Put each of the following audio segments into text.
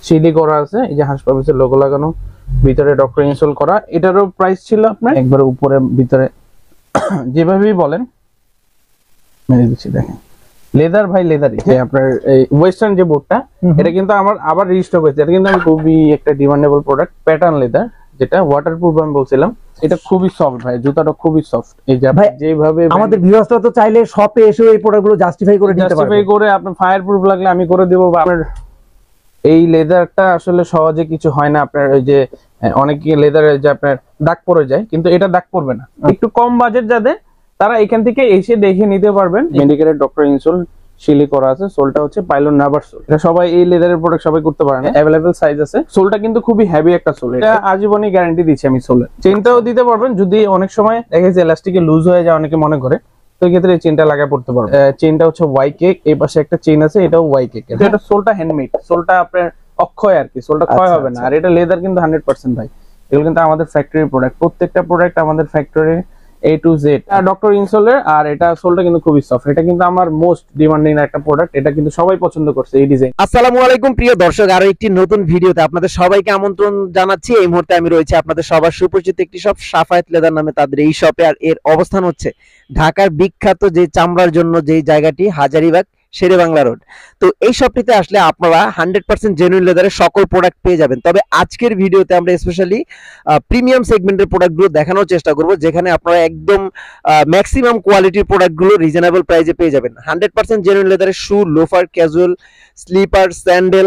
Seely করা আছে, এই যে হাসপাতালের লোগো লাগানো, ভিতরে ডক্টর ইনস্টল করা। এটারও প্রাইস ছিল আপনার একবার উপরে ভিতরে যেভাবেই বলেন মেরে দিচ্ছি। দেখেন লেদার ভাই, লেদারই যে আপনার এই ওয়েস্টার্ন যে বোর্ডটা, এটা কিন্তু আমার আবার রিস্টক হয়েছে। এটা কিন্তু আমি খুবই একটা ডিমান্ডেবল প্রোডাক্ট, প্যাটার্ন লেদার, যেটা ওয়াটারপ্রুফ আমি বলছিলাম। এটা খুবই সফট ভাই, জুতাটা খুবই সফট। এই যে যেভাবে আমাদের ভিউয়ার্সরা তো চাইলে শপে এসে এই প্রোডাক্টগুলো জাস্টিফাই করে দিতে পারবে, জাস্টিফাই করে আপনার ফায়ার প্রুফ লাগলে আমি করে দেব। আপনার এই লেদারটা আসলে সহজে কিছু হয় না। আপনার ওই যে অনেকে লেদারে যে আপনার দাগ পড়ে যায়, কিন্তু এটা দাগ পড়বে না। একটু কম বাজেট যাদের, তারা এখান থেকে এসে দেখে নিতে পারবেন। মেডিকেলের ডক্টর ইনসোল শিলি করা আছে, সোলটা হচ্ছে পাইলন নাবার সোল। এটা সবাই এই লেদারের প্রোডাক্ট সবাই করতে পারে না, अवेलेबल সাইজ আছে। সোলটা কিন্তু খুবই হেভি একটা সোল, এটা আজীবনই গ্যারান্টি দিচ্ছি আমি সোলের। চেইনটাও দিতে পারবেন, যদি অনেক সময় দেখা যায় এলাস্টিকে লুজ হয়ে যায় অনেকে মনে করে, তো এই ক্ষেত্রে চেইনটা লাগায় পড়তে পারবেন। চেইনটা হচ্ছে ওয়াই কেক, এই পাশে একটা চেইন আছে, এটাও ওয়াই কেক। এটা সোলটা হ্যান্ডমেড, সোলটা আপনার অক্ষয় আর কি, সোলটা ক্ষয় হবে না। আর এটা লেদার কিন্তু 100% ভাই, এগুলো কিন্তু আমাদের ফ্যাক্টরি প্রোডাক্ট। প্রত্যেকটা প্রোডাক্ট আমাদের factory A to Z doctor ইনসোলের। আর এটা সোলটা কিন্তু খুবই সফট, এটা কিন্তু আমার মোস্ট ডিমান্ডিং একটা প্রোডাক্ট, এটা কিন্তু সবাই পছন্দ করছে এই ডিজাইন। আসসালামু আলাইকুম প্রিয় দর্শক, আরো একটি নতুন ভিডিওতে আপনাদের সবাইকে আমন্ত্রণ জানাচ্ছি। এই মুহূর্তে আমি রয়েছে আপনাদের সবার সুপরিচিত একটি শপ, সাফায়েত লেদার নামে তাদের এই শপে। আর এর অবস্থান হচ্ছে ঢাকার বিখ্যাত যে চামড়ার জন্য যেই জায়গাটি, হাজারিবাগ শের-এ-বাংলা রোড। তো এই শপটিতে আসলে আপনারা 100% জেনুইন লেদারের সকল প্রোডাক্ট পেয়ে যাবেন। তবে আজকের ভিডিওতে আমরা স্পেশালি প্রিমিয়াম সেগমেন্টের প্রোডাক্টগুলো দেখানোর চেষ্টা করব, যেখানে আপনারা একদম ম্যাক্সিমাম কোয়ালিটির প্রোডাক্টগুলো রিজনেবল প্রাইসে পেয়ে যাবেন। 100% জেনুইন লেদারের shoe, loafer, casual, slipper, sandal,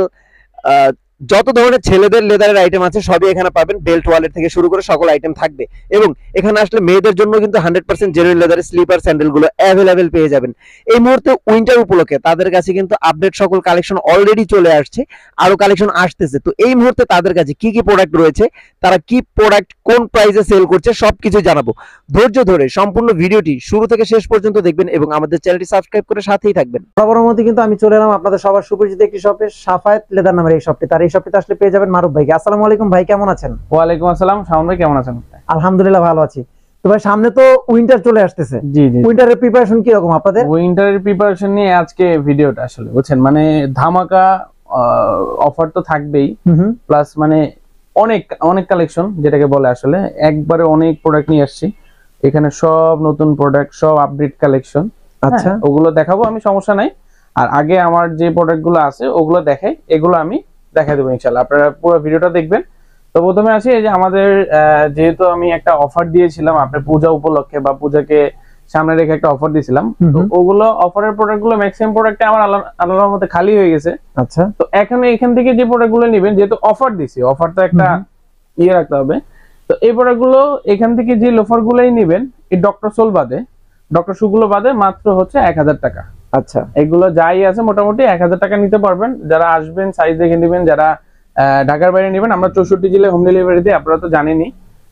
যত ধরনের ছেলেদের লেদারের আইটেম আছে সবই এখানে পাবেন। বেল্ট, ওয়ালেট থেকে শুরু করে সকল আইটেম থাকবে। এবং এখানে আসলে মেয়েদের জন্য কিন্তু 100% জেনুইন লেদারের স্লিপার, স্যান্ডেলগুলো অ্যাভেলেবেল পেয়ে যাবেন। এই মুহূর্তে উইন্টার উপলক্ষে তাদের কাছে কিন্তু আপডেট সকল কালেকশন অলরেডি চলে আসছে, আরো কালেকশন আসতেছে। তো এই মুহূর্তে তাদের কাছে কি কি প্রোডাক্ট রয়েছে, তারা কি প্রোডাক্ট কোন প্রাইসে সেল করছে, সবকিছু জানাবো। ধৈর্য ধরে সম্পূর্ণ ভিডিওটি শুরু থেকে শেষ পর্যন্ত দেখবেন এবং আমাদের চ্যানেলটি সাবস্ক্রাইব করে সাথেই থাকবেন। বরাবরের মতো কিন্তু আমি চলে এলাম আপনাদের সবার সুপরিচিত একটি শপে, সাফায়েত লেদার নামের এই শপটি। তার এই শপটিতে আসলে পেয়ে যাবেন মারুফ ভাইকে। আসসালামু আলাইকুম ভাই, কেমন আছেন? ওয়ালাইকুম আসসালাম, শাওন ভাই কেমন আছেন? আলহামদুলিল্লাহ ভালো আছি। তো ভাই সামনে তো উইন্টার চলে আসতেছে, জি জি, উইন্টারের প্রিপারেশন কি রকম আপনাদের? উইন্টারের প্রিপারেশন নিয়ে আজকে ভিডিওটা আসলে বুঝছেন, মানে ধামাকা অফার তো থাকবেই, প্লাস মানে অনেক অনেক কালেকশন যেটাকে বলে, আসলে একবারে অনেক প্রোডাক্ট নিয়ে আসছি এখানে, সব নতুন প্রোডাক্ট, সব আপডেট কালেকশন। আচ্ছা, ওগুলো দেখাবো আমি, সমস্যা নাই। আর আগে আমার যে প্রোডাক্ট গুলো আছে ওগুলো দেখাই, এগুলো আমি দেখা দেবো ইনশাল্লাহ, আপনারা পুরো ভিডিওটা দেখবেন। তো প্রথমে আসি, এই যে আমাদের যেহেতু আমি একটা অফার দিয়েছিলাম আপনার পূজা উপলক্ষে, বা পূজাকে সামনে রেখে একটা অফার দিয়েছিলাম, তো ওগুলো অফারের প্রোডাক্ট গুলো ম্যাক্সিমাম প্রোডাক্ট আমার আল্লাহর মধ্যে খালি হয়ে গেছে। আচ্ছা, তো এখন এখান থেকে যে প্রোডাক্ট গুলো নেবেন, যেহেতু অফার দিছি, অফার তো একটা ইয়ে রাখতে হবে, তো এই প্রোডাক্ট গুলো এখান থেকে যে লোফার গুলোই নেবেন, এই ডক্টর সোল বাদে, ডক্টর শু গুলো বাদে মাত্র হচ্ছে 1000 টাকা। আচ্ছা, এগুলো যাই আছে মোটামুটি 1000 টাকা নিতে পারবেন। যারা আসবেন সাইজ দেখে নেবেন, যারা ঢাকার বাইরে নেবেন, আমরা 64 জেলায় হোম ডেলিভারি দিই, আপনারা তো জানেনই।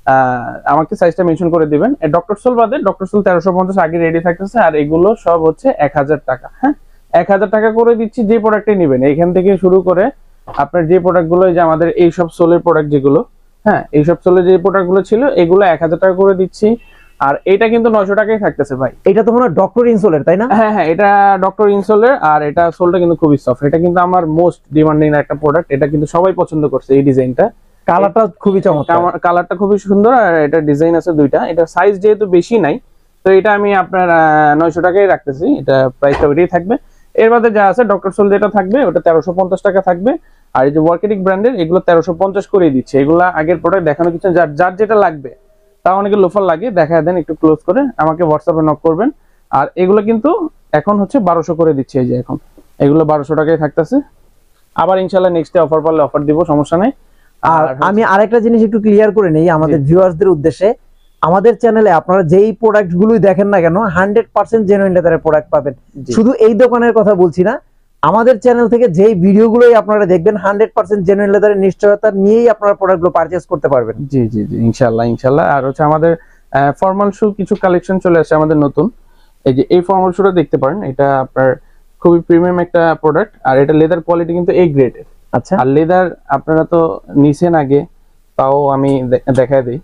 আমাকে সাইজটা মেনশন করে দিবেন। ডক্টর সোল বাদে, ডক্টর সোল 1350 আগে রেডি থাকতেছে, আর এগুলো সব হচ্ছে 1000 টাকা। হ্যাঁ, 1000 টাকা করে দিচ্ছি যে প্রোডাক্টই নেবেন। এখান থেকে শুরু করে আপনার যে প্রোডাক্ট গুলো, যে আমাদের এইসব সোলের প্রোডাক্ট যেগুলো, হ্যাঁ এইসব সোলের যে প্রোডাক্ট গুলো ছিল, এগুলো 1000 টাকা করে দিচ্ছি। আর এটা কিন্তু 900 টাকাই থাকতেছে ভাই। এটা তো মনে হয় ডক্টর ইনসোলের, তাই না? হ্যাঁ হ্যাঁ, এটা ডক্টর ইনসোলের, আর এটা সোলটা কিন্তু খুবই সফট। এটা কিন্তু আমার মোস্ট ডিমান্ডিং একটা প্রোডাক্ট, এটা কিন্তু সবাই পছন্দ করছে এই ডিজাইনটা। কালারটা খুবই চমৎকার, কালারটা খুবই সুন্দর। আর এটা ডিজাইন আছে দুইটা, এটা সাইজ যেহেতু বেশি নাই, তো এটা আমি আপনার 900 টাকাই রাখতেছি, এটা প্রাইসটা ওইটাই থাকবে। এর বাদে যা আছে ডক্টর সোল যেটা থাকবে, ওটা 1350 টাকা থাকবে। আর এই যে ওয়ার্কেটিক ব্র্যান্ডের, এগুলো 1350 করে দিচ্ছে। এগুলা আগের প্রোডাক্ট দেখানো কিছু, যার যেটা লাগবে, তা অনেকে লোফার লাগে, দেখা দেন একটু ক্লোজ করে আমাকে হোয়াটসঅ্যাপে নক করবেন। আর এগুলো কিন্তু এখন হচ্ছে 1200 করে দিচ্ছে, এই যে এখন এগুলো 1200 টাকায় থাকতেছে। আবার ইনশাআল্লাহ নেক্সট ডে অফার পারলে অফার দিব, সমস্যা নাই। আর আমি আরেকটা জিনিস একটু ক্লিয়ার করে নেই আমাদের ভিউয়ার্সদের উদ্দেশ্যে, আমাদের চ্যানেলে আপনারা যেই প্রোডাক্ট গুলোই দেখেন না কেন 100% জেনুইন লেদারের প্রোডাক্ট পাবেন। শুধু এই দোকানের কথা বলছি না, আমাদের চ্যানেল থেকে যেই ভিডিওগুলোই আপনারা দেখবেন 100% জেনুইন লেদারের নিশ্চয়তা নিয়েই আপনারা প্রোডাক্টগুলো পারচেজ করতে পারবেন। জি জি জি, ইনশাআল্লাহ ইনশাআল্লাহ। আর হচ্ছে আমাদের ফর্মাল শু কিছু কালেকশন চলে আসছে আমাদের নতুন, এই যে এই ফর্মাল শুটা দেখতে পারেন, এটা আপনার খুবই প্রিমিয়াম একটা প্রোডাক্ট। আর এটা লেদার কোয়ালিটি কিন্তু A গ্রেডের। আচ্ছা, আর লেদার আপনারা তো নিছেন আগে, তাও আমি দেখায় দিই।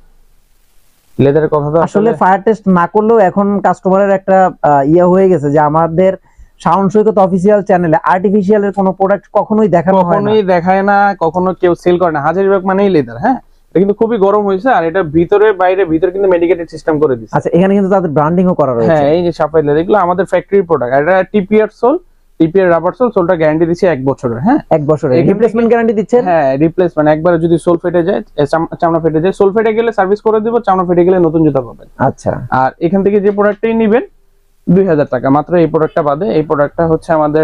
লেদারের কথা তো আসলে ফায়ার টেস্ট না করলেও এখন কাস্টমারের একটা ইয়া হয়ে গেছে যে আমাদের শাওন সৈকত অফিসিয়াল চ্যানেলে আর্টিফিশিয়াল এর কোনো প্রোডাক্ট কখনোই দেখানো হয় না, কখনোই দেখায় না, কখনো কেউ সেল করে না। হাজারিবাগ মানেই লেদার। হ্যাঁ, এটা কিন্তু খুবই গরম হয়েছে, আর এটা ভিতরে বাইরে ভিতরে কিন্তু মেডিকেটেড সিস্টেম করে দিয়েছে। আচ্ছা, এখানে কিন্তু তাদের ব্র্যান্ডিংও করা রয়েছে। হ্যাঁ, এই যে সাফায়েত লেদার, এগুলো আমাদের ফ্যাক্টরি প্রোডাক্ট। এটা TPR sole, TPR rubber sole. সোলটা গ্যারান্টি দিচ্ছে 1 বছরের। হ্যাঁ, 1 বছরের রিপ্লেসমেন্ট গ্যারান্টি দিচ্ছেন? হ্যাঁ, রিপ্লেসমেন্ট। একবারে যদি সোল ফেটে যায়, চামড়া ফেটে যায়, সোল ফেটে গেলে সার্ভিস করে দিব, চামড়া ফেটে গেলে নতুন জুতা পাবেন। আচ্ছা, আর এখান থেকে যে প্রোডাক্টটাই নেবেন 2000 টাকা মাত্র। এই প্রোডাক্টটা বাদে, এই প্রোডাক্টটা হচ্ছে আমাদের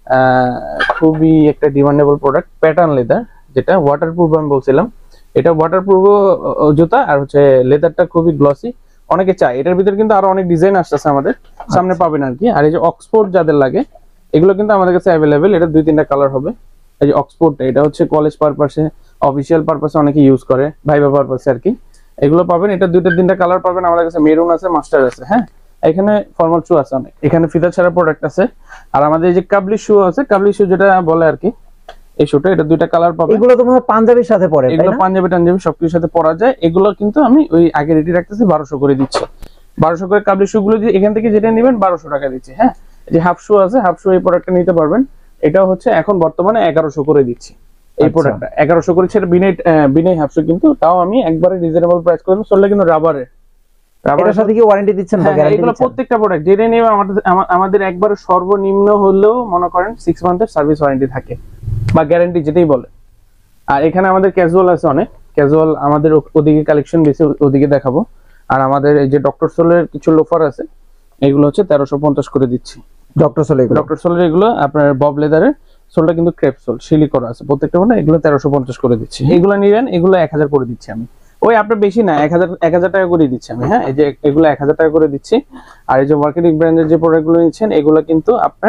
খুবই একটা ডিমান্ডেবল প্রোডাক্ট, প্যাটার্ন লেদার, যেটা ওয়াটারপ্রুফ আমি বলছিলাম। এটা ওয়াটারপ্রুফ জুতা, আর হচ্ছে লেদারটা খুবই গ্লসি, অনেকে চায়। এটার ভিতরে কিন্তু আরো অনেক ডিজাইন আসতেছে আমাদের সামনে পাবেন আর কি। আর এই যে অক্সফোর্ড যাদের লাগে, এগুলো কিন্তু আমাদের কাছে অ্যাভেলেবেল। এটা 2-3টা কালার হবে। এই যে অক্সফোর্ডটা, এটা হচ্ছে কলেজ পারপাসে, অফিসিয়াল পারপাসে অনেকে ইউজ করে, ভাইবা পারপাসে আর কি। এগুলো পাবেন, এটা 2-3টা কালার পাবেন আমাদের কাছে। মেরুন আছে, মাস্টার আছে। হ্যাঁ, এখানে ফর্মাল শু আছে অনেক, এখানে ফিতা ছাড়া প্রোডাক্ট আছে। আর আমাদের এই যে কাবলি শু আছে, কাবলি শু যেটা বলে আর কি, এই শুটা, এটা 2টা কালার পাবেন। এগুলো তো মনে হয় পাঞ্জাবির সাথে পরে, এগুলো পাঞ্জাবি টাঞ্জাবি সবকিছুর সাথে পরা যায়। এগুলো কিন্তু আমি ওই আগে রেডি রাখতেছি 1200 করে দিচ্ছি। 1200 করে কাবলি শু গুলো এখান থেকে যেটা নেবেন 1200 টাকা দিচ্ছি। হ্যাঁ, এই যে হাফ শু আছে, হাফ শু এই প্রোডাক্টটা নিতে পারবেন। এটাও হচ্ছে এখন বর্তমানে 1100 করে দিচ্ছি। এই প্রোডাক্টটা 1100 করে, সেটা বিনাই হাফ শু, কিন্তু তাও আমি একবারে রিজনেবল প্রাইস করে দিই। সোলটা কিন্তু রাবারের। রাবারের সাথে কি ওয়ারেন্টি দিচ্ছেন বা গ্যারান্টি দিচ্ছেন? প্রত্যেকটা প্রোডাক্ট যেটা নেবে আমাদের একবারে সর্বনিম্ন হলেও মনে করেন 6 মান্থের সার্ভিস ওয়ারেন্টি থাকে বা গ্যারান্টি, যেটাই বলে। আর এখানে আমাদের ক্যাজুয়াল আছে অনেক, ক্যাজুয়াল আমাদের ওদিকে কালেকশন বেশি, ওদিকে দেখাবো। আর আমাদের এই যে ডক্টর সোলের কিছু লোফার আছে, এগুলো হচ্ছে 1350 করে দিচ্ছি। ডক্টর সোলের এগুলো আপনার বব লেদারের সোলটা কিন্তু ক্রেপ সোল, শিলি করা আছে প্রত্যেকটা, মানে এগুলো 1350 করে দিচ্ছি। এগুলো নিবেন, এগুলো 1000 করে দিচ্ছি আমি। ওই আপনার বেশি না, 1000 টাকা করে দিচ্ছি আমি। হ্যাঁ, এই যে এগুলো 1000 টাকা করে দিচ্ছি। আর এই যে মার্কেটিং ব্র্যান্ডের যে প্রোডাক্টগুলো নিচ্ছেন, এগুলো কিন্তু আপনার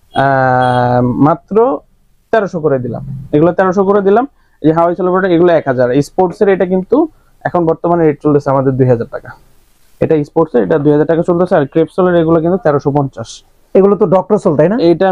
মাত্র 1300 করে দিলাম। এগুলো 1300 করে দিলাম। এই যে হাওয়াই সোলের প্রোডাক্ট, এগুলো 1000। স্পোর্টস এর এটা কিন্তু এখন বর্তমানে রেট চলতেছে আমাদের 2000 টাকা। এটা স্পোর্টস এর, এটা 2000 টাকা চলতেছে। আর ক্রেপ সোলের এগুলো কিন্তু 1350। এগুলো তো ডক্টর সোল, তাই না? এটা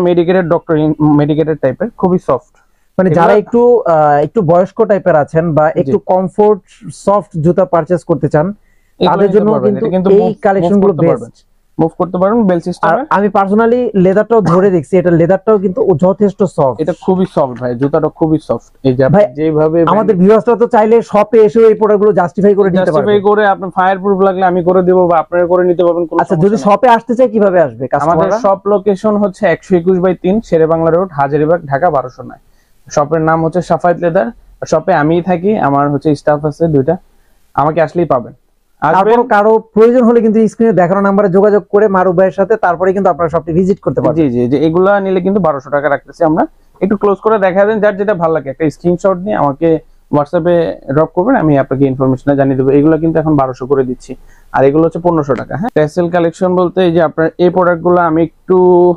মেডিকেটেড টাইপের, খুবই সফট। মানে যারা একটু বয়স্ক টাইপের আছেন বা একটু কমফোর্ট সফট জুতা পারচেজ করতে চান, তাদের জন্য কিন্তু এই কালেকশনগুলো বেস্ট। মুভ করতে পারবেন বেল সিস্টেম। আমি পার্সোনালি লেদারটাও ধরে দেখছি, এটা লেদারটাও কিন্তু যথেষ্ট সফট। এটা খুবই সফট ভাই, জুতাটা খুবই সফট। এই যে যেভাবে আমাদের ভিউয়ার্সরা তো চাইলে শপে এসে এই প্রোডাক্টগুলো জাস্টিফাই করে নিতে পারবে। জাস্টিফাই করে আপনি ফায়ার প্রুফ লাগলে আমি করে দেব, বা আপনারা করে নিতে পারবেন। আচ্ছা, যদি শপে আসতে চাই কিভাবে আসবে? আমাদের শপ লোকেশন হচ্ছে 121/3 শের-এ-বাংলা রোড, হাজারিবাগ, ঢাকা 1209। শপের নাম হচ্ছে সাফায়েত লেদার। শপে আমিই থাকি, আমার হচ্ছে স্টাফ আছে 2টা, আমাকে আসলেই পাবেন। তারপর কারো প্রয়োজন হলে কিন্তু স্ক্রিনে দেখানো নম্বরে যোগাযোগ করে মারুফ ভাইয়ের সাথে, তারপরে কিন্তু আপনারা শপটি ভিজিট করতে পারবেন। জি জি, এগুলা নিলে কিন্তু 1200 টাকা রাখতেছি আমরা। একটু ক্লোজ করে দেখা দেন, যার যেটা ভালো লাগে একটা স্ক্রিনশট নিয়ে আমাকে হোয়াটসঅ্যাপে ড্রপ করবেন, আমি আপনাকে ইনফরমেশনটা জানিয়ে দেবো। এগুলো কিন্তু এখন 1200 করে দিচ্ছি, আর এগুলো হচ্ছে 1500 টাকা। হ্যাঁ, ট্যাসেল কালেকশন বলতে এই যে আপনার এই প্রোডাক্টগুলো আমি একটু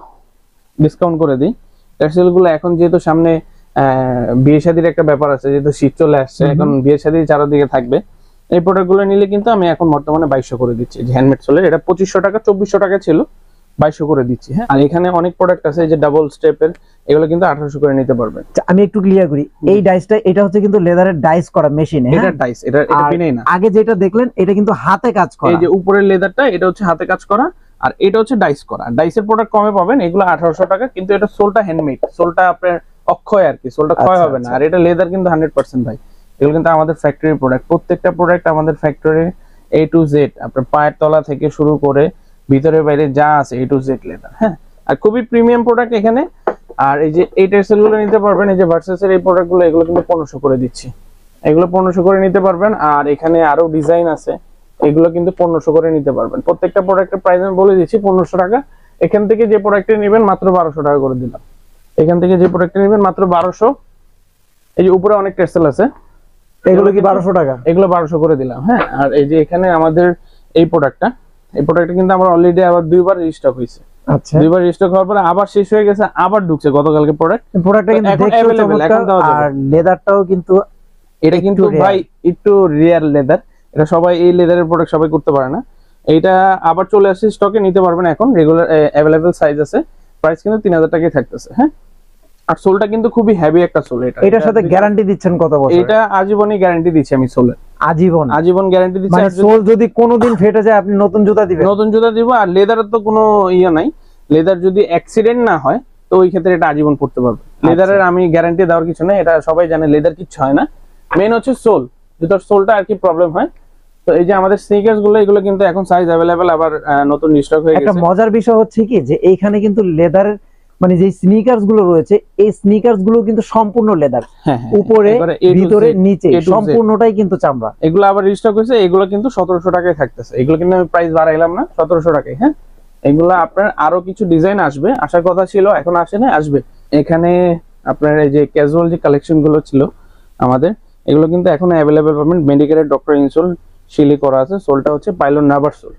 ডিসকাউন্ট করে দিই। ট্যাসেলগুলো এখন যেহেতু সামনে বিয়ে শাদীর একটা ব্যাপার আছে, যেহেতু শীত চলে আসছে, এখন বিয়ে শাদী চারদিকে থাকবে। এই প্রোডাক্টগুলো নিলে কিন্তু আমি এখন বর্তমানে 2200 করে দিচ্ছি। যে হ্যান্ডমেড সোলের, এটা 2500 টাকা 2400 টাকা ছিল, 2200 করে দিচ্ছি। হ্যাঁ, আর এখানে অনেক প্রোডাক্ট আছে যে ডাবল স্টেপের, এগুলো কিন্তু 1800 করে নিতে পারবেন। আমি একটু ক্লিয়ার করি, এই ডাইসটা এটা হচ্ছে কিন্তু লেদারের ডাইস করা মেশিন। এটা ডাইস, এটা পিনেই না। আগে যেটা দেখলেন এটা কিন্তু হাতে কাজ করা। এই যে উপরের লেদারটা, এটা হচ্ছে হাতে কাজ করা, আর এটা হচ্ছে ডাইস করা। ডাইসের প্রোডাক্ট কমে পাবেন, এগুলো 1800 টাকা, কিন্তু এটা সোলটা হ্যান্ডমেড, সোলটা আপনার অক্ষয় আর কি, সোলটা ক্ষয় হবে না। আর এটা লেদার কিন্তু 100% ভাই। এগুলো কিন্তু আমাদের ফ্যাক্টরির প্রোডাক্ট, প্রত্যেকটা প্রোডাক্ট আমাদের ফ্যাক্টরির A to Z, আপনার পায়ের তলা থেকে শুরু করে ভিতরে বাইরে যা আছে A to Z লেদার। হ্যাঁ, আর খুবই প্রিমিয়াম প্রোডাক্ট এখানে। আর এই যে এই টেসেল গুলো নিতে পারবেন, এই যে ভার্সাসের এই প্রোডাক্ট গুলো, এগুলো কিন্তু 1500 করে দিচ্ছি। এগুলো 1500 করে নিতে পারবেন। আর এখানে আরো ডিজাইন আছে, এগুলো কিন্তু 1500 করে নিতে পারবেন। প্রত্যেকটা প্রোডাক্টের প্রাইস আমি বলে দিচ্ছি 1500 টাকা। এখান থেকে যে প্রোডাক্টটা নেবেন মাত্র 1200 টাকা করে দিলাম। এখান থেকে যে প্রোডাক্টটা নেবেন মাত্র 1200। এই যে উপরে অনেক টেসেল আছে, এগুলো কি 1200 টাকা? এগুলো 1200 করে দিলাম। হ্যাঁ, আর এই যে এখানে আমাদের এই প্রোডাক্টটা কিন্তু আমার অলরেডি আবার 2বার রিস্টক হয়েছে। আচ্ছা, 2বার রিস্টক হওয়ার পরে আবার শেষ হয়ে গেছে, আবার ঢুকছে গতকালকে প্রোডাক্টটা কিন্তু দেখতে চমৎকার। আর লেদারটাও কিন্তু, এটা কিন্তু ভাই একটু রিয়ার লেদার, এটা সবাই এই লেদারের প্রোডাক্ট সবাই করতে পারে না। এইটা আবার চলে আসছে স্টকে, নিতে পারবেন এখন, রেগুলার अवेलेबल সাইজ আছে। প্রাইস কিন্তু 3000 টাকায় থাকতেছে। হ্যাঁ, আর সোলটা কিন্তু খুবই হেভি একটা সোল। এটার সাথে গ্যারান্টি দিচ্ছেন কত বছর? এটা আজীবনই গ্যারান্টি দিচ্ছি আমি সোলের। আজীবন গ্যারান্টি দিচ্ছি। মানে সোল যদি কোনোদিন ফেটে যায় আপনি নতুন জুতা দিবেন? নতুন জুতা দিব। আর লেদারের তো কোনো ইয়ে নাই, লেদার যদি অ্যাক্সিডেন্ট না হয় তো ওই ক্ষেত্রে এটা আজীবন পড়তে পারবে। লেদারের আমি গ্যারান্টি দেওয়ার কিছু নেই, এটা সবাই জানে লেদার কিছু হয় না, মেন হচ্ছে সোল, জুতার সোলটা আর কি প্রবলেম হয়। তো এই যে আমাদের স্নিকার্স গুলো এগুলো কিন্তু এখন সাইজ अवेलेबल, আবার নতুন স্টক হয়ে গেছে। একটা মজার বিষয় হচ্ছে কি যে এইখানে কিন্তু লেদারের মানে যে স্নিকার্স গুলো রয়েছে এই স্নিকার্স গুলো কিন্তু সম্পূর্ণ লেদার, উপরে ভিতরে নিচে সম্পূর্ণটাই কিন্তু চামড়া। এগুলো আবার রিস্টক হয়েছে, এগুলো কিন্তু 1700 টাকায় থাকতেছে, এগুলো কিন্তু আমি প্রাইস বাড়াইলাম না, 1700 টাকায়। হ্যাঁ, এগুলো আপনার আরো কিছু ডিজাইন আসবে, আসার কথা ছিল, এখন আসে না, আসবে। এখানে আপনার এই যে ক্যাজুয়াল যে কালেকশন গুলো ছিল আমাদের, এগুলো কিন্তু এখন अवेलेबल পাবেন। মেডিকেলের ডক্টর ইনসোল শিলি করা আছে, সোলটা হচ্ছে পাইলন নাবার সোল।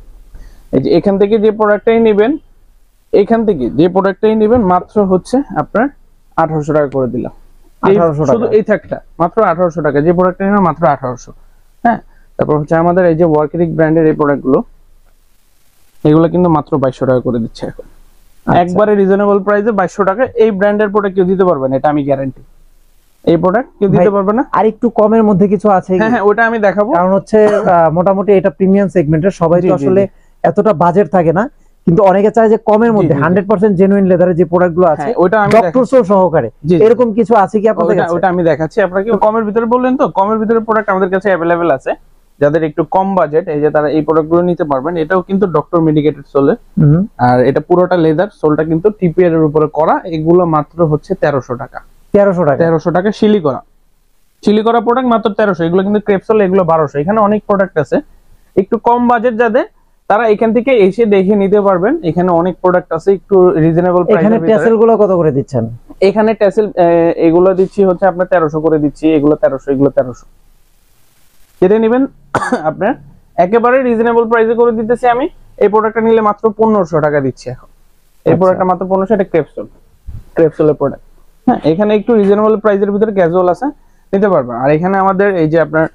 এই যে এখান থেকে যে প্রোডাক্টটাই নেবেন, এখান থেকে যে প্রোডাক্টটাই নেবেন মাত্র হচ্ছে আপনার 1800 টাকা করে দিলাম, 1800 শুধু এই থাকটা মাত্র 1800 টাকা, যে প্রোডাক্টটা নেবেন মাত্র 1800। হ্যাঁ, তারপর হচ্ছে আমাদের এই যে ওয়ার্কেরিক ব্র্যান্ডের এই প্রোডাক্টগুলো, এগুলো কিন্তু মাত্র 2200 টাকা করে দিচ্ছে এখন, একবারে রিজনেবল প্রাইসে 2200 টাকা। এই ব্র্যান্ডের প্রোডাক্ট কেউ দিতে পারবে না, এটা আমি গ্যারান্টি। এই প্রোডাক্ট কেউ দিতে পারবে না। আর একটু কমের মধ্যে কিছু আছে? হ্যাঁ, ওটা আমি দেখাবো, কারণ হচ্ছে মোটামুটি এটা প্রিমিয়াম সেগমেন্টের, সবাই তো আসলে এতটা বাজেট থাকে না, কিন্তু অনেকে চায় যে কমের মধ্যে 100% জেনুইন লেদারের যে প্রোডাক্টগুলো আছে ওটা আমি ডক্টর সোল সহকারে, এরকম কিছু আছে কি আপনাদের কাছে? ওটা আমি দেখাচ্ছি আপনাকে। কমের ভিতরে বললেন তো, কমের ভিতরে প্রোডাক্ট আমাদের কাছে अवेलेबल আছে, যাদের একটু কম বাজেট এই যে তারা এই প্রোডাক্টগুলো নিতে পারবেন। এটাও কিন্তু ডক্টর মেডিকেটেড সোলে, আর এটা পুরোটা লেদার, সোলটা কিন্তু টিপিআর এর উপরে করা। এগুলো মাত্র হচ্ছে 1300 টাকা। 1300 টাকা শিলি করা প্রোডাক্ট মাত্র 1300। এগুলো কিন্তু ক্রেপ সোল, এগুলো 1200। এখানে অনেক প্রোডাক্ট আছে, একটু কম বাজেট যাদের, তারা এখান থেকে এসে দেখে নিতে পারবেন। এখানে অনেক প্রোডাক্ট আছে একটু রিজনেবল প্রাইসে। এখানে ট্যাসেল গুলো কত করে দিচ্ছেন? এখানে ট্যাসেল এগুলো দিচ্ছি হচ্ছে আপনার 1300 করে দিচ্ছি, এগুলো 1300, এগুলো 1300। যেটা নেবেন আপনার একেবারে রিজনেবল প্রাইসে করে দিতেছি আমি। এই প্রোডাক্টটা নিলে মাত্র 1500 টাকা দিচ্ছি এখন। এই প্রোডাক্টটা মাত্র 1500, এটা ক্রেপসোলের প্রোডাক্ট। হ্যাঁ, এখানে একটু রিজনেবল প্রাইসের ভিতরে ক্যাজুয়াল আছে, নিতে পারবেন। আর এখানে আমাদের এই যে আপনার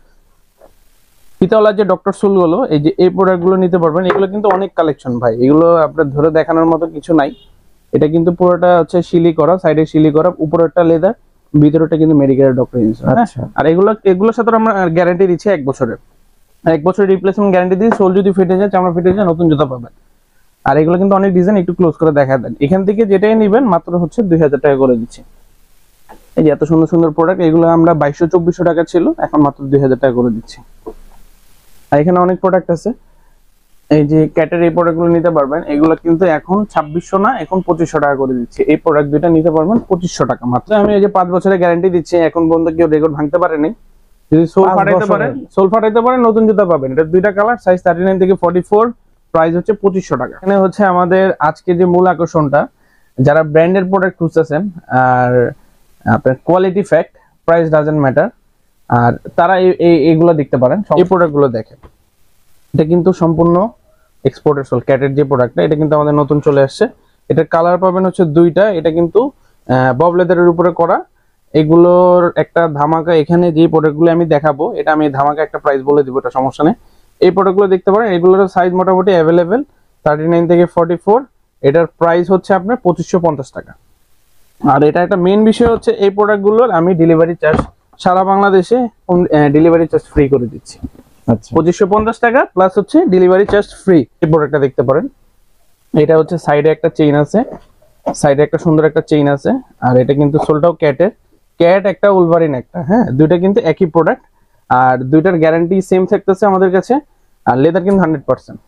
পিতলার যে ডক্টর সোল গুলো, এই যে এই প্রোডাক্ট গুলো নিতে পারবেন। এগুলো কিন্তু অনেক কালেকশন ভাই, এগুলো আপনার ধরে দেখানোর মতো কিছু নাই। এটা কিন্তু পুরোটা হচ্ছে শিলি করা, সাইডে শিলি করা, উপরেরটা লেদার, ভিতরটা কিন্তু মেডিকেলের ডক্টর ইনসোল। আর এগুলোর সাথে আমরা গ্যারান্টি দিচ্ছি 1 বছরের, 1 বছরের রিপ্লেসমেন্ট গ্যারান্টি দিই। সোল যদি ফেটে যায়, চামড়া ফেটে যায়, নতুন জুতা পাবেন। আর এগুলো কিন্তু অনেক ডিজাইন, একটু ক্লোজ করে দেখা দেন। এখান থেকে যেটাই নেবেন মাত্র হচ্ছে 2000 টাকা করে দিচ্ছি। এই যে এত সুন্দর সুন্দর প্রোডাক্ট, এগুলো আমরা 2200-2400 টাকা ছিল, এখন মাত্র 2000 টাকা করে দিচ্ছি। আর এখানে অনেক প্রোডাক্ট আছে, এই যে ক্যাটের এই প্রোডাক্টগুলো নিতে পারবেন। এগুলো কিন্তু এখন 2600 না, এখন 2500 টাকা করে দিচ্ছি। এই প্রোডাক্ট দুইটা নিতে পারবেন 2500 টাকা মাত্র। আমি এই যে 5 বছরের গ্যারান্টি দিচ্ছি, এখন পর্যন্ত কেউ রেকর্ড ভাঙতে পারেনি। যদি সোল ফাটাইতে পারেন নতুন জুতা পাবেন। এটা দুইটা কালার, সাইজ 39 থেকে 44, প্রাইস হচ্ছে 2500 টাকা। এখানে হচ্ছে আমাদের আজকে যে মূল আকর্ষণটা, যারা ব্র্যান্ডের প্রোডাক্ট খুঁজতেছেন আর আপনার quality fact, price doesn't matter, আর তারা এইগুলো দেখতে পারেন। এই প্রোডাক্টগুলো দেখেন, এটা কিন্তু সম্পূর্ণ এক্সপোর্টের সোল, ক্যাটের যে প্রোডাক্টটা, এটা কিন্তু আমাদের নতুন চলে আসছে। এটার কালার পাবেন হচ্ছে দুইটা। এটা কিন্তু বব লেদারের উপরে করা। এগুলোর একটা ধামাকা, এখানে যে প্রোডাক্টগুলো আমি দেখাবো, এটা আমি ধামাকা একটা প্রাইস বলে দিব, এটা সমস্যা নেই। এই প্রোডাক্টগুলো দেখতে পারেন, এগুলোর সাইজ মোটামুটি अवेलेबल 39 থেকে 44। এটার প্রাইস হচ্ছে আপনার 2550 টাকা। আর এটা একটা মেইন বিষয় হচ্ছে, এই প্রোডাক্টগুলোর আমি ডেলিভারি চার্জ সারা বাংলাদেশে ডেলিভারি চার্জ ফ্রি করে দিচ্ছি। আচ্ছা, 2550 টাকা প্লাস হচ্ছে ডেলিভারি চার্জ ফ্রি। এই প্রোডাক্টটা দেখতে পারেন, এটা হচ্ছে সাইডে একটা চেইন আছে, সাইডে একটা সুন্দর একটা চেইন আছে। আর এটা কিন্তু সোলটাও ক্যাটের, ক্যাট একটা, উলভারিন একটা। হ্যাঁ, দুইটা কিন্তু একই প্রোডাক্ট, আর দুইটার গ্যারান্টি সেম থাকতেছে আমাদের কাছে। আর লেদার কিন্তু 100%।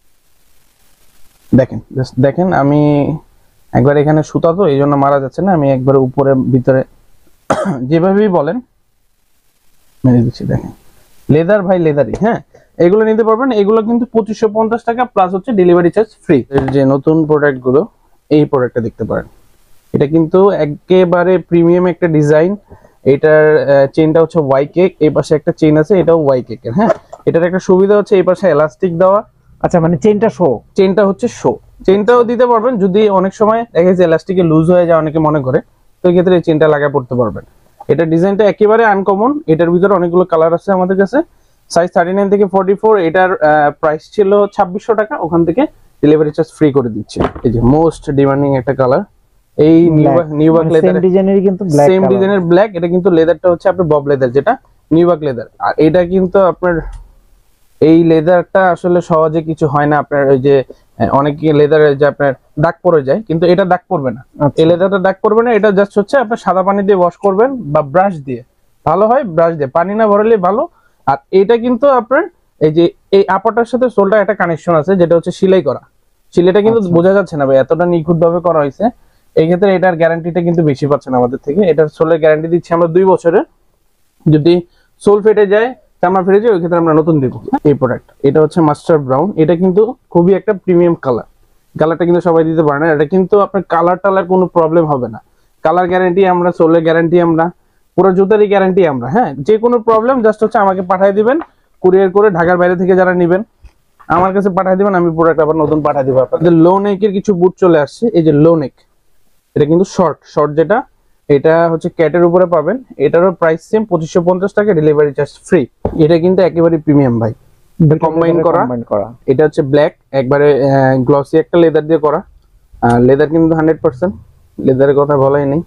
দেখেন, জাস্ট দেখেন, আমি একবার এখানে সুতা তো এই জন্য মারা যাচ্ছে না, আমি একবার উপরে ভিতরে যেভাবেই বলেন মেরে দিচ্ছি। দেখেন লেদার ভাই, লেদারই। হ্যাঁ, এগুলো নিতে পারবেন। এগুলো কিন্তু 2550 টাকা প্লাস হচ্ছে ডেলিভারি চার্জ ফ্রি। যে নতুন প্রোডাক্ট গুলো, এই প্রোডাক্টটা দেখতে পারেন, এটা কিন্তু একেবারে প্রিমিয়াম একটা ডিজাইন। এটার চেইনটা হচ্ছে ওয়াই কেক, এই পাশে একটা চেইন আছে, এটাও ওয়াই কেকের। হ্যাঁ, এটার একটা সুবিধা হচ্ছে এই পাশে এলাস্টিক দেওয়া। আচ্ছা, মানে চেইনটা হচ্ছে শো, চেইনটাও দিতে পারবেন। যদি অনেক সময় দেখা যায় এলাস্টিকে লুজ হয়ে যায়, অনেকে মনে করে, তো এই ক্ষেত্রে এই চেইনটা লাগায় পড়তে পারবেন। এটা ডিজাইনটা একেবারে আনকমন। এটার ভিতরে অনেকগুলো কালার আছে আমাদের কাছে। সাইজ 39 থেকে 44। এটার প্রাইস ছিল 2600 টাকা, ওখান থেকে ডেলিভারি চার্জ ফ্রি করে দিচ্ছে। এই যে মোস্ট ডিমান্ডিং একটা কালার, এই নিউবাক লেদার, সেম ডিজাইনের ব্ল্যাক। এটা কিন্তু লেদারটা হচ্ছে আপনার বব লেদার, যেটা নিউবাক লেদার। আর এটা কিন্তু আপনার এই লেদারটা আসলে সহজে কিছু হয় না আপনার, ওই যে অনেক লেদারে যে আপনার দাগ পড়ে যায়, কিন্তু এটা দাগ পড়বে না। এই লেদারটা দাগ পড়বে না, এটা জাস্ট হচ্ছে আপনার সাদা পানি দিয়ে ওয়াশ করবেন বা ব্রাশ দিয়ে, ভালো হয় ব্রাশ দিয়ে, পানি না ভরালে ভালো। আর এটা কিন্তু আপনার এই যে এই আপাটার সাথে সোলটা একটা কানেকশন আছে, যেটা হচ্ছে সেলাই করা। সেলাইটা কিন্তু বোঝা যাচ্ছে না ভাই, এতটা নিখুঁত ভাবে করা হয়েছে। এই ক্ষেত্রে এটার গ্যারান্টিটা কিন্তু বেশি পাচ্ছেন আমাদের থেকে। এটার সোলের গ্যারান্টি দিচ্ছি আমরা 2 বছরের। যদি সোল ফেটে যায়, চামড়া ফেটে যায়, ওই ক্ষেত্রে আমরা নতুন দেবো। এই প্রোডাক্ট এটা হচ্ছে মাস্টার ব্রাউন, এটা কিন্তু খুবই একটা প্রিমিয়াম কালার। কালারটা কিন্তু সবাই দিতে পারে না, এটা কিন্তু আপনার কালার টালার কোনো প্রবলেম হবে না। কালার গ্যারান্টি আমরা, সোলের গ্যারান্টি আমরা, পুরো জুতারই গ্যারান্টি আমরা। হ্যাঁ, যে কোনো প্রবলেম জাস্ট হচ্ছে আমাকে পাঠিয়ে দিবেন, কুরিয়ার করে ঢাকার বাইরে থেকে যারা নেবেন আমার কাছে পাঠিয়ে দিবেন, আমি প্রোডাক্ট আবার নতুন পাঠিয়ে দিব আপনাদের। লো নেকের কিছু বুট চলে আসছে, এই যে লো নেক, এটা কিন্তু শর্ট শর্ট, যেটা এটা হচ্ছে ক্যাটের উপরে পাবেন। এটারও প্রাইস সেম 2550 টাকা, ডেলিভারি চার্জ ফ্রি। এটা কিন্তু একেবারে প্রিমিয়াম ভাই, কম্বাইন করা। এটা হচ্ছে ব্ল্যাক, একবারে গ্লসি একটা লেদার দিয়ে করা। আর লেদার কিন্তু 100%, লেদারের কথা বলাই নেই,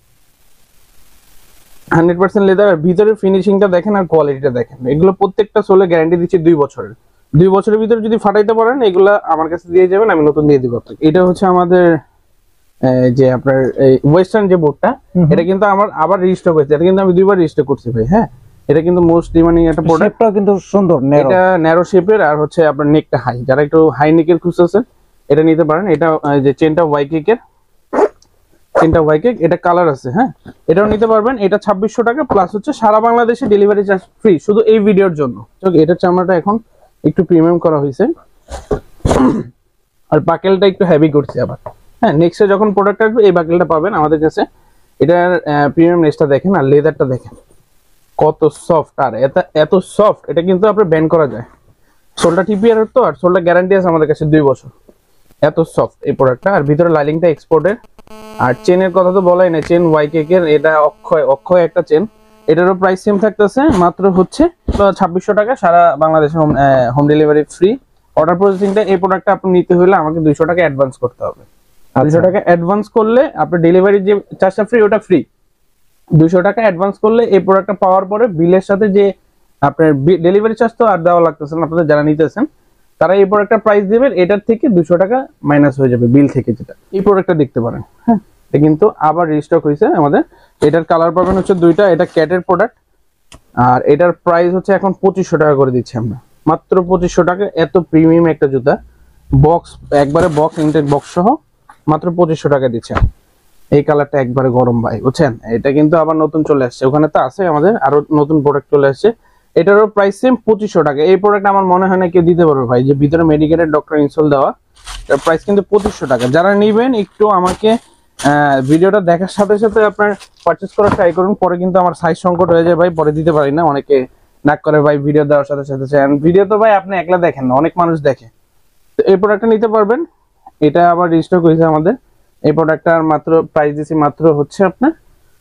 100% লেদার। আর ভিতরের ফিনিশিংটা দেখেন আর কোয়ালিটিটা দেখেন। এগুলো প্রত্যেকটা সোলে গ্যারান্টি দিচ্ছি 2 বছরের। 2 বছরের ভিতরে যদি ফাটাইতে পারেন এগুলা আমার কাছে দিয়ে যাবেন, আমি নতুন দিয়ে দিব আপনাকে। এটা হচ্ছে আমাদের যে আপনার ওয়েস্টার্ন যে বোর্ডটা, এটা কিন্তু আমার আবার রেজিস্টার করেছে। এটা কিন্তু আমি 2বার রেজিস্টার করছি ভাই। হ্যাঁ, এটা কিন্তু মোস্ট ডিমান্ডিং একটা প্রোডাক্ট, কিন্তু সুন্দর, এটা ন্যারো শেপের, আর হচ্ছে আপনার নেকটা হাই। যারা একটু হাই নেকের খুঁজতেছেন এটা নিতে পারেন। এটা যে চেনটা ওয়াই কেকের, চেনটা ওয়াই কেক, এটা কালার আছে। হ্যাঁ, এটাও নিতে পারবেন। এটা 2600 টাকা, প্লাস হচ্ছে সারা বাংলাদেশে ডেলিভারি চার্জ ফ্রি, শুধু এই ভিডিওর জন্য। এটা চামড়াটা এখন একটু প্রিমিয়াম করা হয়েছে, আর বাকেলটা একটু হেভি করছে আবার। হ্যাঁ, নেক্সটে যখন প্রোডাক্ট আসবে এই বাকেলটা পাবেন আমাদের কাছে। এটার প্রিমিয়াম নেক্সটটা দেখেন, আর লেদারটা দেখেন কত সফট, আর এত সফট এটা কিন্তু আপনার ব্যান্ড করা যায়। সোলটা টিপিআর তো, আর সোলটা গ্যারান্টি আছে আমাদের কাছে 2 বছর। এত সফট এই প্রোডাক্টটা, আর ভিতরে লাইলিংটা এক্সপোর্টের। আর চেনের কথা তো বলাই না, চেন ওয়াই কেকের, এটা অক্ষয় একটা চেন। এটারও প্রাইস সেম থাকতেছে, মাত্র হচ্ছে 2600 টাকা, সারা বাংলাদেশে হোম ডেলিভারি ফ্রি। অর্ডার প্রসেসিংটা, এই প্রোডাক্টটা আপনি নিতে হলে আমাকে 200 টাকা অ্যাডভান্স করতে হবে। 200 টাকা অ্যাডভান্স করলে আপনার ডেলিভারি যে চার্জটা ফ্রি, ওটা ফ্রি। 200 টাকা অ্যাডভান্স করলে এই প্রোডাক্টটা পাওয়ার পরে বিলের সাথে যে আপনার ডেলিভারি চার্জ তো আর দেওয়া লাগতেছে না, আপনাদের যারা নিতেছেন তারা এই প্রোডাক্টটা প্রাইস দিবেন, এটার থেকে 200 টাকা মাইনাস হয়ে যাবে বিল থেকে। যেটা এই প্রোডাক্টটা দেখতে পারেন। হ্যাঁ, এটা কিন্তু আবার রিস্টক হয়েছে আমাদের। এটার কালার পাবেন হচ্ছে 2টা, এটা ক্যাটের প্রোডাক্ট, আর এটার প্রাইস হচ্ছে এখন 2500 টাকা করে দিচ্ছি আমরা, মাত্র 2500 টাকা। এত প্রিমিয়াম একটা জুতা, বক্স একবারে বক্স ইনটেক বক্স সহ মাত্র 2500 টাকা দিচ্ছে। এই কালারটা একবারে গরম ভাই, বুঝছেন? এটা কিন্তু আবার নতুন চলে আসছে, ওখানে তো আছে আমাদের আরো নতুন প্রোডাক্ট চলে আসছে। এটারও প্রাইস সেম 2500 টাকা। এই প্রোডাক্ট আমার মনে হয় না কেউ দিতে পারবে ভাই, যে ভিতরে মেডিকেলের ডক্টর ইনসোল দেওয়া, এর প্রাইস কিন্তু 2500 টাকা। যারা নেবেন একটু আমাকে ভিডিওটা দেখার সাথে সাথে আপনার পারচেজ করার ট্রাই করুন, পরে কিন্তু আমার সাইজ সংকট হয়ে যায় ভাই, পরে দিতে পারি না। অনেকে নাক করে ভাই ভিডিও দেওয়ার সাথে সাথে চান, ভিডিও তো ভাই আপনি একলা দেখেন না, অনেক মানুষ দেখে। তো এই প্রোডাক্টটা নিতে পারবেন, এটা আবার রেজিস্টার করেছে আমাদের। এই প্রোডাক্টটার মাত্র প্রাইস দিছি মাত্র হচ্ছে আপনার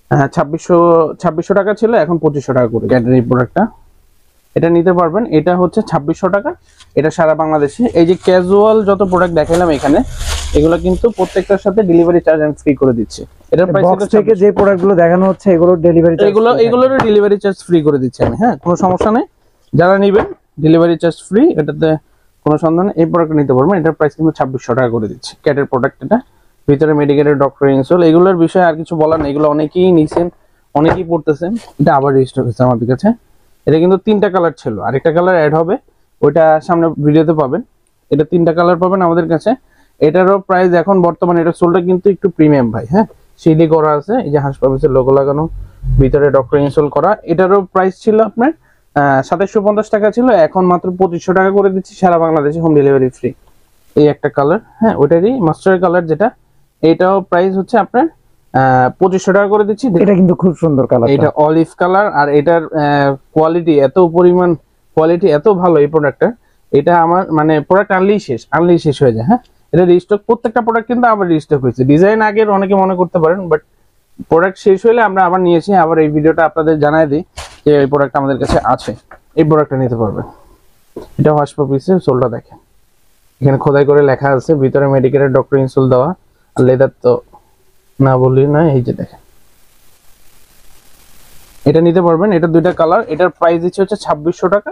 2600 টাকা ছিল, এখন 2500 টাকা করে এই প্রোডাক্টটা। এটা নিতে পারবেন, এটা হচ্ছে 2600 টাকা, এটা সারা বাংলাদেশে। এই যে ক্যাজুয়াল যত প্রোডাক্ট দেখাইলাম এখানে, এগুলো কিন্তু প্রত্যেকটার সাথে ডেলিভারি চার্জ আমি ফ্রি করে দিচ্ছি। এটার প্রাইস থেকে যে প্রোডাক্টগুলো দেখানো হচ্ছে এগুলোর ডেলিভারি চার্জ, এগুলোর ডেলিভারি চার্জ ফ্রি করে দিচ্ছি আমি। হ্যাঁ, কোনো সমস্যা নেই, যারা নেবেন ডেলিভারি চার্জ ফ্রি, এটাতে কোনো সন্দেহ নেই। এই প্রোডাক্ট নিতে পারবেন, এটার প্রাইস কিন্তু 2600 টাকা করে দিচ্ছি। ক্যাটের প্রোডাক্ট, এটা ভিতরে মেডিকেলের ডক্টর ইনসোল। এগুলোর বিষয়ে আর কিছু বলার নেই, এগুলো অনেকেই নিছেন, অনেকেই পড়তেছেন। এটা আবার রেজিস্টার হয়েছে আমাদের কাছে। এটা কিন্তু 3টা কালার ছিল, আরেকটা কালার অ্যাড হবে, ওইটা সামনে ভিডিওতে পাবেন। এটা 3টা কালার পাবেন আমাদের কাছে। এটারও প্রাইস এখন বর্তমানে, এটা সোলটা কিন্তু একটু প্রিমিয়াম ভাই। হ্যাঁ, সিলি করা আছে, এই যে হাসপাতালের লোগো লাগানো, ভিতরে ডক্টর ইনসোল করা। এটারও প্রাইস ছিল আপনার 2750 টাকা ছিল, এখন মাত্র 2500 টাকা করে দিচ্ছি, সারা বাংলাদেশে হোম ডেলিভারি ফ্রি। এই একটা কালার, হ্যাঁ, ওটারই মাস্টার কালার যেটা, এটাও প্রাইস হচ্ছে আপনার 2500 টাকা করে দিচ্ছি। এটা কিন্তু খুব সুন্দর কালার, এটা অলিভ কালার, আর এটার কোয়ালিটি এত পরিমাণ, কোয়ালিটি এত ভালো এই প্রোডাক্টটা। এটা আমার মানে প্রোডাক্ট আনলেই শেষ হয়ে যায়। হ্যাঁ, এটা রিস্টক, প্রত্যেকটা প্রোডাক্ট কিন্তু আবার রিস্টক হয়েছে। ডিজাইন আগের অনেকে মনে করতে পারেন, বাট প্রোডাক্ট শেষ হলে আমরা আবার নিয়েছি। আবার এই ভিডিওটা আপনাদের জানাই দিই যে এই প্রোডাক্ট আমাদের কাছে আছে, এই প্রোডাক্টটা নিতে পারবেন। এটা হসপা পিসের সোলটা দেখেন, এখানে খোদাই করে লেখা আছে, ভিতরে মেডিকেলের ডক্টর ইনসোল দেওয়া, আর লেদার তো না বলি না, এই যে দেখেন। এটা নিতে পারবেন, এটা 2টা কালার। এটার প্রাইস দিচ্ছে হচ্ছে 2600 টাকা,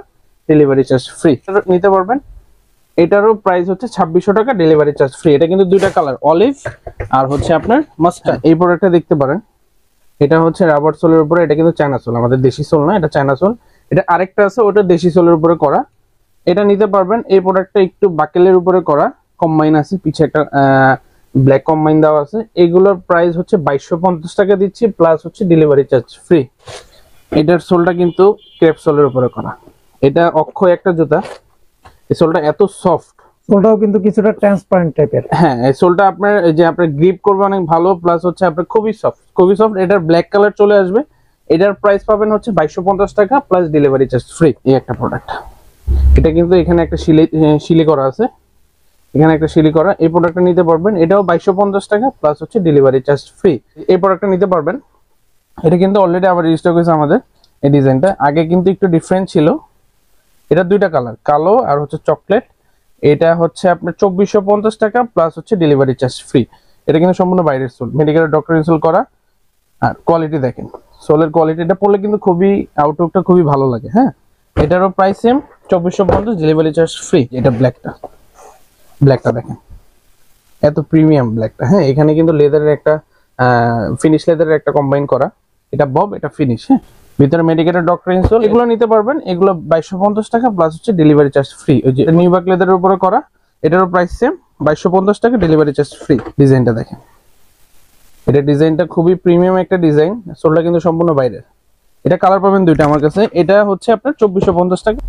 ডেলিভারি চার্জ ফ্রি নিতে পারবেন। এটারও প্রাইস হচ্ছে 2600 টাকা, ডেলিভারি চার্জ ফ্রি। এটা কিন্তু দুইটা কালার, অলিভ আর হচ্ছে আপনার মাস্টার্ড। এই প্রোডাক্টটা দেখতে পারেন, এটা হচ্ছে রাবার সোলের উপরে, এটা কিন্তু চায়না সোল, আমাদের দেশি সোল না, এটা চায়না সোল। এটা আরেকটা আছে, ওটা দেশি সোলের উপরে করা, এটা নিতে পারবেন। এই প্রোডাক্টটা একটু বাকেলের উপরে করা, কম্বাইন আছে, পিছে একটা ব্ল্যাক কম্বাইন দেওয়া আছে। এগুলোর প্রাইস হচ্ছে 2250 টাকা দিচ্ছি, প্লাস হচ্ছে ডেলিভারি চার্জ ফ্রি। এটার সোলটা কিন্তু ক্রেপ সোলের উপরে করা, এটা অক্ষয় একটা জুতা। এই সোলটা এত সফট, সোলটাও কিন্তু কিছুটা ট্রান্সপারেন্ট টাইপের। হ্যাঁ, এই সোলটা আপনার যে আপনার গ্রিপ করবে অনেক ভালো, প্লাস হচ্ছে আপনার খুবই সফট, খুবই সফট। এটার ব্ল্যাক কালার চলে আসবে। এটার প্রাইস পাবেন হচ্ছে 2250 টাকা, প্লাস ডেলিভারি চার্জ ফ্রি। এই একটা প্রোডাক্ট, এটা কিন্তু এখানে একটা শিলি করা আছে, এখানে একটা শিলি করা। এই প্রোডাক্টটা নিতে পারবেন, এটাও 2250 টাকা, প্লাস হচ্ছে ডেলিভারি চার্জ ফ্রি। এই প্রোডাক্টটা নিতে পারবেন। এটা কিন্তু অলরেডি আবার রেজিস্টার করেছে আমাদের। এই ডিজাইনটা আগে কিন্তু একটু ডিফারেন্ট ছিল। এটা দুইটা কালার, কালো আর হচ্ছে চকলেট। এটা হচ্ছে আপনার 2450 টাকা, প্লাস হচ্ছে ডেলিভারি চার্জ ফ্রি। এটা কিন্তু সম্পূর্ণ বাইরের সোল, মেডিকেল ডক্টর ইনসোল করা। আর কোয়ালিটি দেখেন, সোলের কোয়ালিটি, এটা পরলে কিন্তু খুবই আউটলুকটা খুবই ভালো লাগে। হ্যাঁ, এটারও price same 2450, delivery charge free. এটা ব্ল্যাকটা দেখেন, এত প্রিমিয়াম ব্ল্যাকটা। হ্যাঁ, এখানে কিন্তু লেদারের একটা ফিনিশ লেদারের একটা কম্বাইন করা, এটা বব, এটা ফিনিশ। হ্যাঁ, ভিতরে মেডিকেটেড ডক্টর ইনসোল। এগুলো নিতে পারবেন, এগুলো 2250 টাকা, প্লাস হচ্ছে ডেলিভারি চার্জ ফ্রি। ওই যে নিউবাক লেদারের উপরে করা, এটারও প্রাইস সেম 2250 টাকা, ডেলিভারি চার্জ ফ্রি। ডিজাইনটা দেখেন, এটা ডিজাইনটা খুবই প্রিমিয়াম একটা ডিজাইন, সোলটা কিন্তু সম্পূর্ণ বাইরের। এটা কালার পাবেন দুইটা আমার কাছে। এটা হচ্ছে আপনার 2450 টাকা,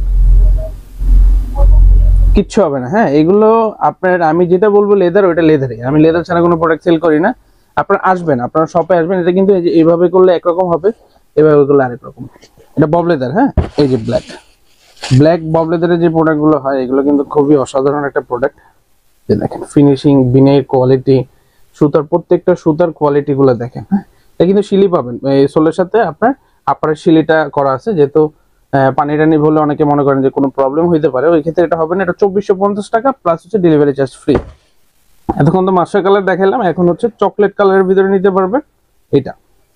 কিচ্ছু হবে না। হ্যাঁ, এগুলো আপনার, আমি যেটা বলবো লেদার, ওইটা লেদারই। আমি লেদার ছাড়া কোনো প্রোডাক্ট সেল করি না। আপনারা আসবেন, আপনারা শপে আসবেন। এটা কিন্তু এইভাবে করলে একরকম হবে, এভাবে করলে আরেক রকম। এটা বব লেদার। হ্যাঁ, এই যে ব্ল্যাক বব লেদারের যে প্রোডাক্টগুলো হয়, এগুলো কিন্তু খুবই অসাধারণ একটা প্রোডাক্ট। যে দেখেন ফিনিশিং, বিনের কোয়ালিটি, সুতার প্রত্যেকটা সুতার কোয়ালিটি গুলো দেখেন। হ্যাঁ, এটা কিন্তু শিলি পাবেন, এই সোলের সাথে আপনার আপারের শিলিটা করা আছে। যেহেতু পানি টানি হলে অনেকে মনে করেন যে কোনো প্রবলেম হইতে পারে, ওই ক্ষেত্রে এটা হবে না। এটা 2450 টাকা, প্লাস হচ্ছে ডেলিভারি চার্জ ফ্রি। এতক্ষণ তো মাস্টার কালার দেখালাম, এখন হচ্ছে চকলেট কালারের ভিতরে নিতে পারবেন। এটা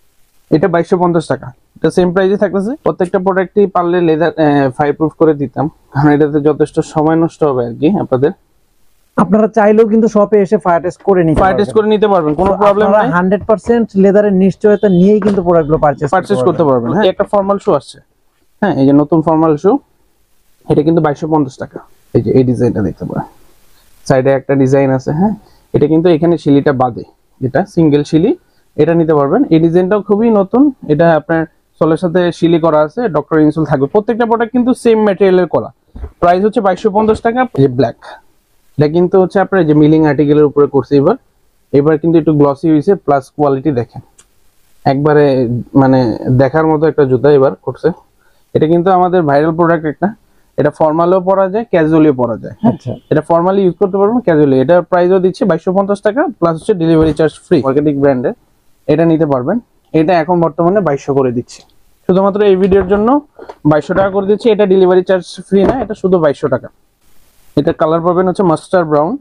2250 টাকা, এটা সেম প্রাইসে থাকতেছে। প্রত্যেকটা প্রোডাক্টই পারলে লেদার ফায়ার প্রুফ করে দিতাম, কারণ এটাতে যথেষ্ট সময় নষ্ট হবে আর কি আপনাদের। আপনারা চাইলেও কিন্তু শপে এসে ফায়ার টেস্ট করে নিতে পারবেন, কোনো প্রবলেম নাই। 100% লেদারের নিশ্চয়তা নিয়েই কিন্তু প্রোডাক্টগুলো পারচেজ করতে পারবেন। হ্যাঁ, একটা ফর্মাল শু আসছে। হ্যাঁ, এই যে নতুন ফর্মাল শু, এটা কিন্তু 2250 টাকা। এই যে এই ডিজাইনটা দেখতে পারেন, সাইডে একটা ডিজাইন আছে। হ্যাঁ, এটা কিন্তু এখানে শিলিটা বাদে, যেটা সিঙ্গেল শিলি, এটা নিতে পারবেন। এই ডিজাইনটাও খুবই নতুন, এটা আপনার সোলের সাথে শিলি করা আছে, ডক্টর ইনসোল থাকবে। প্রত্যেকটা প্রোডাক্ট কিন্তু সেম ম্যাটেরিয়ালের করা। প্রাইস হচ্ছে 2250 টাকা। এই যে ব্ল্যাক, এটা কিন্তু হচ্ছে আপনার যে মিলিং আর্টিকেলের উপরে করছে। এবার কিন্তু একটু গ্লসি হয়েছে, প্লাস কোয়ালিটি দেখেন, একবারে মানে দেখার মতো একটা জুতা এবার করছে। এটা কিন্তু আমাদের ভাইরাল প্রোডাক্ট একটা। এটা ফর্মালও পরা যায়, ক্যাজুয়ালিও পরা যায়। আচ্ছা, এটা ফর্মালি ইউজ করতে পারবেন, ক্যাজুয়ালি। এটা প্রাইসও দিচ্ছে 2250 টাকা, প্লাস হচ্ছে ডেলিভারি চার্জ ফ্রি। মার্কেটিং ব্র্যান্ডের এটা নিতে পারবেন। এটা এখন বর্তমানে 2200 করে দিচ্ছি, শুধুমাত্র এই ভিডিওর জন্য 2200 টাকা করে দিচ্ছি। এটা ডেলিভারি চার্জ ফ্রি না, এটা শুধু 2200 টাকা। এটা কালার পাবেন হচ্ছে মাস্টার্ড ব্রাউন,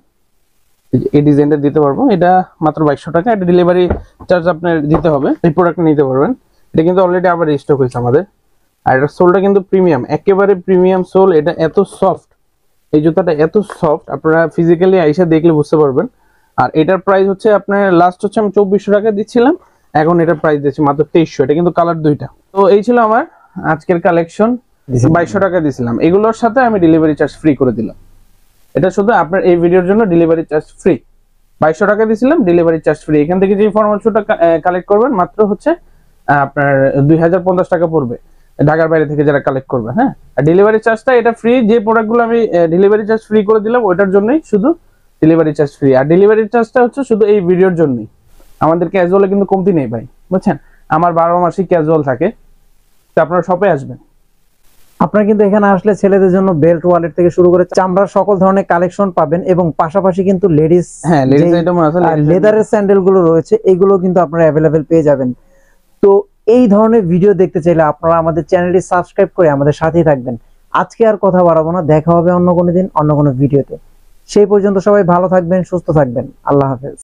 এই ডিজাইনটা দিতে পারবো। এটা মাত্র 2200 টাকা, এটা ডেলিভারি চার্জ আপনার দিতে হবে। এই প্রোডাক্ট নিতে পারবেন। এটা কিন্তু অলরেডি আবার রিস্টক হয়েছে আমাদের। আর এটা সোলটা কিন্তু প্রিমিয়াম, একেবারে প্রিমিয়াম সোল। এটা এত সফট, এই জুতাটা এত সফট, আপনারা ফিজিক্যালি আইসা দেখলে বুঝতে পারবেন। আর এটার প্রাইস হচ্ছে আপনার লাস্ট হচ্ছে আমি 2400 টাকা দিচ্ছিলাম, এখন এটার প্রাইস দিচ্ছি মাত্র 2300। এটা কিন্তু কালার দুইটা। তো এই ছিল আমার আজকের কালেকশন, 2200 টাকা দিছিলাম। এগুলোর সাথে আমি ডেলিভারি চার্জ ফ্রি করে দিলাম। এটা শুধু আপনার এই ভিডিওর জন্য ডেলিভারি চার্জ ফ্রি। 2200 টাকা দিছিলাম, ডেলিভারি চার্জ ফ্রি। এখান থেকে যে ফর্মাল শুটা কালেক্ট করবেন, মাত্র হচ্ছে আপনার 2050 টাকা পড়বে, ঢাকার বাইরে থেকে যারা কালেক্ট করবে। হ্যাঁ, আর ডেলিভারি চার্জটা এটা ফ্রি। যে প্রোডাক্টগুলো আমি ডেলিভারি চার্জ ফ্রি করে দিলাম, ওটার জন্যই শুধু ডেলিভারি চার্জ ফ্রি। আর ডেলিভারি চার্জটা হচ্ছে শুধু এই ভিডিওর জন্যই। আমাদের ক্যাজুয়ালে কিন্তু কমতি নেই ভাই, বুঝছেন। আমার 12 মাসই ক্যাজুয়াল থাকে। তো আপনারা শপে আসবেন। আপনারা কিন্তু এখানে আসলে ছেলেদের জন্য বেল্ট, ওয়ালেট থেকে শুরু করে চামড়ার সকল ধরনের কালেকশন পাবেন, এবং পাশাপাশি কিন্তু লেডিস আইটেম আছে, লেদারের স্যান্ডেল গুলো রয়েছে, এগুলো কিন্তু আপনারা অ্যাভেলেবেল পেয়ে যাবেন। তো এই ধরনের ভিডিও দেখতে চাইলে আপনারা আমাদের চ্যানেলটি সাবস্ক্রাইব করে আমাদের সাথেই থাকবেন। আজকে আর কথা বাড়াবো না, দেখা হবে অন্য কোনো দিন অন্য কোনো ভিডিওতে। সেই পর্যন্ত সবাই ভালো থাকবেন, সুস্থ থাকবেন। আল্লাহ হাফেজ।